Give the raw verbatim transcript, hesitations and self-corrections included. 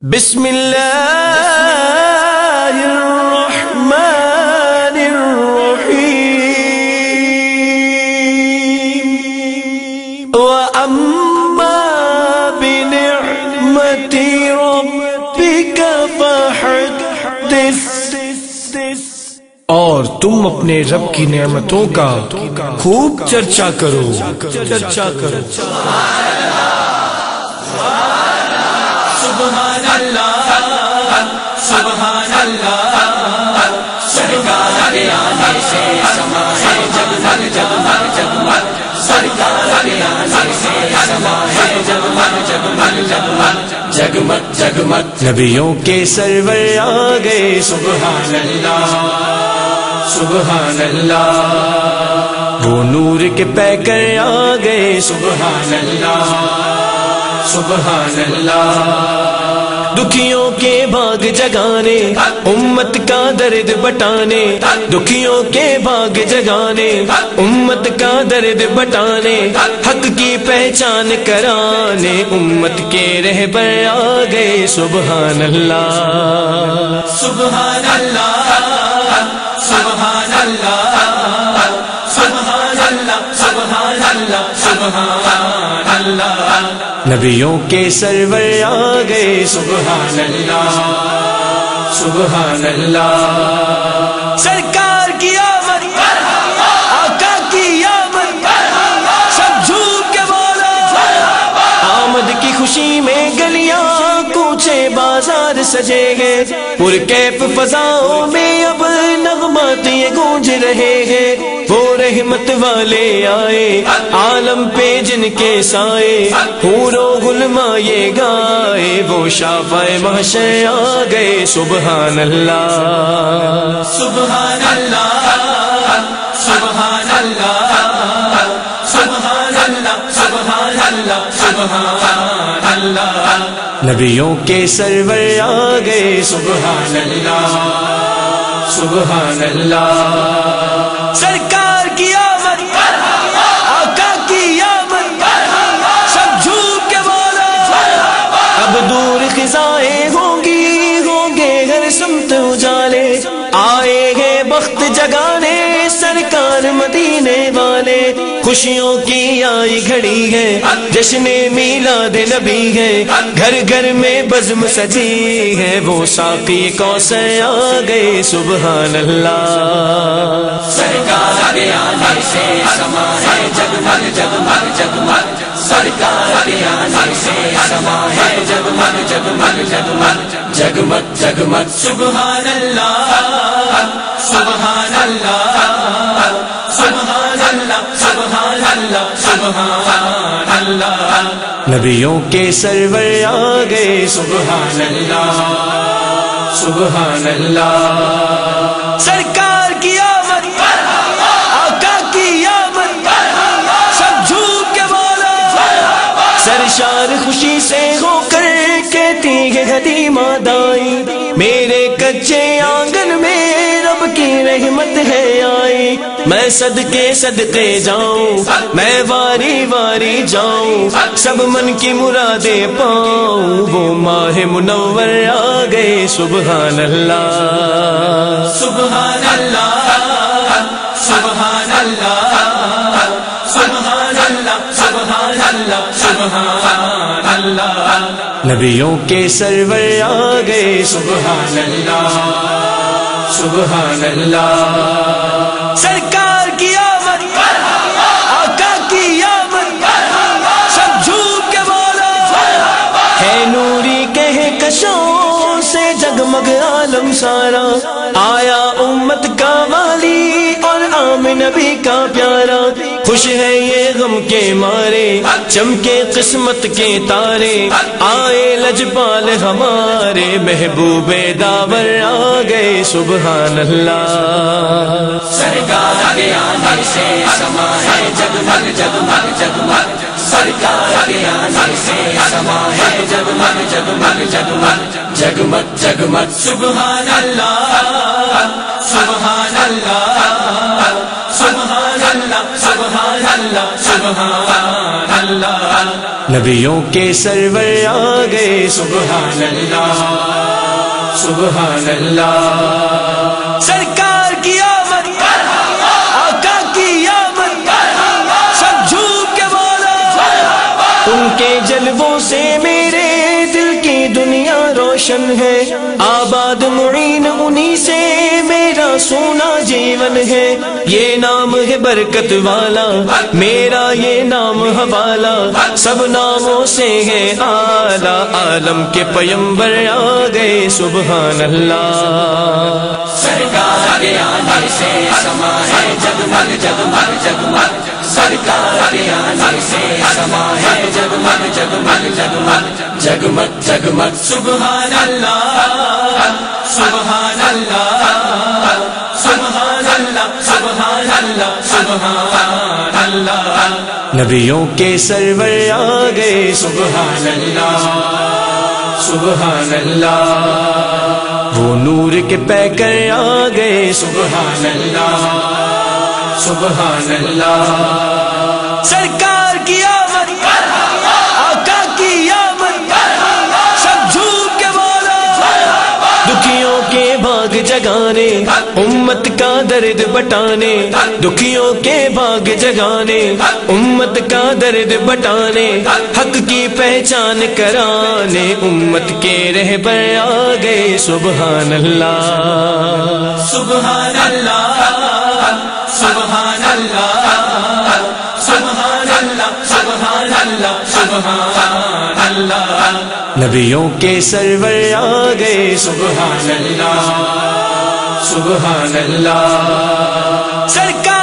بسم اللہ الرحمن الرحیم وَأَمَّا بِنِعْمَةِ رَبِّكَ فَحَدِّثْ، اور تم اپنے رب کی نعمتوں کا خوب چرچا کرو چرچا کرو سبحان اللہ سبحان اللہ سرکار کے آنے سے سما ہے جگمگ جگمگ جگمگ سرکار کے آنے سے سما ہے جگمگ جگمگ جگمگ جگمگ جگمگ نبیوں کے سرور آ گئے سبحان اللہ سبحان اللہ وہ نور کے پیکر آ گئے سبحان اللہ سبحان اللہ دکھیوں کے بھاگ جگانے امت کا درد بٹانے دکھیوں کے بھاگ جگانے امت کا درد بٹانے حق کی پہچان کرانے امت کے رہبر آ گئے سبحان اللہ سبحان اللہ سبحان اللہ سبحان اللہ سبحان اللہ سبحان اللہ نبیوں کے سرور آ گئے سبحان اللہ سبحان اللہ سرکار کی آمد آقا کی آمد سب جھوم کے بولو آمد کی خوشی میں گلیاں کوچے بازار سجے ہیں پرکیف فضاؤں میں اب نغمات یہ گونج رہے ہیں وہ رحمت والے آئے عالم پہ جن کے سائے حور و غلما یہ گائے وہ شافع محشر آ گئے سبحان اللہ سبحان اللہ سبحان اللہ سبحان اللہ سبحان اللہ سبحان اللہ نبیوں کے سرور آ گئے سبحان اللہ سبحان اللہ سرکار کی آمد آقا کی آمد سب جھوم کے بولو اب دور خزائیں ہوں گی ہوں گے ہر سمت اجالے آئے ہیں بخت جگانے سرکار مدینے والے خوشیوں کی آئی گھڑی ہے جشن میلاد نبی ہے گھر گھر میں بزم سجی ہے وہ ساقی کوثر آ گئے سبحان اللہ سرکار کے آنے سے سما ہے جگمگ جگمگ جگمگ سرکار کے آنے سے سما ہے جگمگ جگمگ جگمگ جگمگ جگمگ سبحان اللہ سبحان اللہ سبحان اللہ سبحان اللہ سبحان اللہ نبیوں کے سرور آ گئے سبحان اللہ سبحان اللہ سرکار کی آمد آقا کی آمد سب جھوم کے بولو سرشار خوشی سے ہو کر کہتی ہے حلیمہ دائی میرے کچے آنگن میں رب کی رحمت ہے آئی میں صدقے صدقے جاؤں میں واری واری جاؤں سب من کی مرادیں پاؤں وہ ماہ منور آ گئے سبحان اللہ سبحان اللہ سبحان اللہ سبحان اللہ سبحان اللہ سبحان اللہ نبیوں کے سرور آ گئے سبحان اللہ سبحان اللہ سرکار کی آمد آقا کی آمد سب جھوم کے بولو ہے نوری کہے کشوں سے جگمگ عالم سارا آیا امت کا والی اور عام نبی کا پیارا خوش ہے یہ غم کے مارے چمکے قسمت کے تارے آئے لجپال ہمارے محبوب داور آ گئے سبحان اللہ سرکار کے آنے سے سما ہے جگمگ جگمگ جگمگ سرکار کے آنے سے سما ہے جگمگ جگمگ جگمگ جگمگ جگمگ سبحان اللہ سبحان اللہ سبحان اللہ سبحان اللہ سبحان اللہ نبیوں کے سرور آ گئے سبحان اللہ سبحان اللہ سرکار کی آمد آقا کی آمد سب جھوم کے بولو ان کے جلووں سے میرے دل کی دنیا روشن ہے آباد معین انہی سے میرا سونا جیون ہے یہ نام ہے برکت والا میرا یہ نام حوالہ سب ناموں سے ہے اعلیٰ عالم کے پیمبر آ گئے سبحان اللہ سرکار کے آنے سے سما ہے جگمگ جگمگ جگمگ سرکار کے آنے سے سما ہے جگمگ جگمگ جگمگ جگمگ جگمگ سبحان اللہ سبحان اللہ سبحان اللہ سبحان اللہ سبحان اللہ نبیوں کے سرور آ گئے سبحان اللہ سبحان اللہ وہ نور کے پیکر آ گئے سبحان اللہ سبحان اللہ سرکار کی آمد آقا کی آمد سب جھوم کے بولو دکھیوں کے بھاگ جگانے امت کا درد بٹانے دکھیوں کے بھاگ جگانے امت کا درد بٹانے حق کی پہچان کرانے امت کے رہبر آ گئے سبحان اللہ سبحان اللہ سبحان اللہ سبحان اللہ سبحان اللہ سبحان اللہ نبیوں کے سرور آ گئے سبحان اللہ سبحان اللہ سرکار